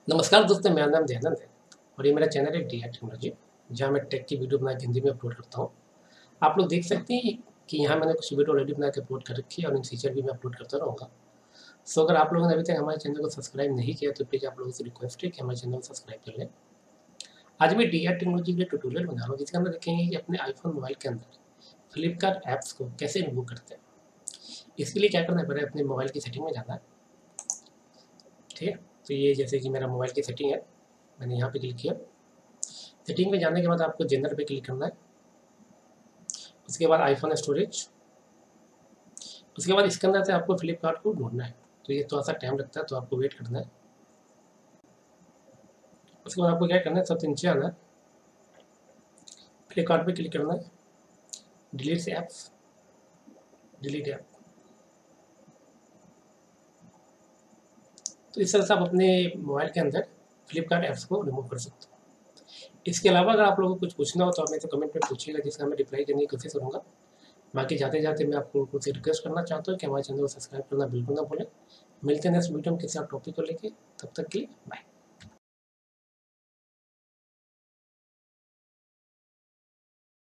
नमस्कार दोस्तों, मेरा नाम दयानंद है और ये मेरा चैनल है डी आर टेक्नोलॉजी, जहाँ मैं टेक की वीडियो बना के हिंदी में अपलोड करता हूँ। आप लोग देख सकते हैं कि यहाँ मैंने कुछ वीडियो ऑलरेडी बना के अपलोड कर रखी है और इन फीचर भी मैं अपलोड करता रहूँगा। सो अगर आप लोगों ने अभी तक हमारे चैनल को सब्सक्राइब नहीं किया तो प्लीज़ आप लोगों से रिक्वेस्ट है कि हमारे चैनल को सब्सक्राइब कर लें। आज मैं डी आर टेक्नोलॉजी के लिए ट्यूटोरियल बना रहा हूँ जिसके अंदर देखेंगे कि अपने आईफोन मोबाइल के अंदर फ्लिपकार्ट ऐप्स को कैसे रिमूव करते हैं। इसके लिए क्या करना है, पहले अपने मोबाइल की सेटिंग में जाना है। ठीक है, तो ये जैसे कि मेरा मोबाइल की सेटिंग है, मैंने यहाँ पे क्लिक किया। सेटिंग में जाने के बाद आपको जनरल पे क्लिक करना है। उसके बाद आईफोन स्टोरेज, उसके बाद इसके अंदर से आपको फ्लिपकार्ट को ढूंढना है। तो ये थोड़ा सा टाइम लगता है, तो आपको वेट करना है। उसके बाद आपको क्या करना है, सबसे नीचे आना है, फ्लिपकार्ट पे क्लिक करना है, डिलीट ऐप्स, डिलीट ऐप। तो इस तरह से आप अपने मोबाइल के अंदर फ्लिपकार्ट ऐप्स को रिमूव कर सकते हो। इसके अलावा अगर आप लोगों को कुछ पूछना हो तो आप मेरे से कमेंट में पूछिएगा, जिसका मैं रिप्लाई करने की कोशिश करूँगा। बाकी जाते जाते मैं आपको कुछ रिक्वेस्ट करना चाहता हूँ कि हमारे चैनल को सब्सक्राइब करना बिल्कुल ना भूलें। मिलते हैं नेक्स्ट वीडियो में किसी और टॉपिक को लेके, तब तक के लिए बाय।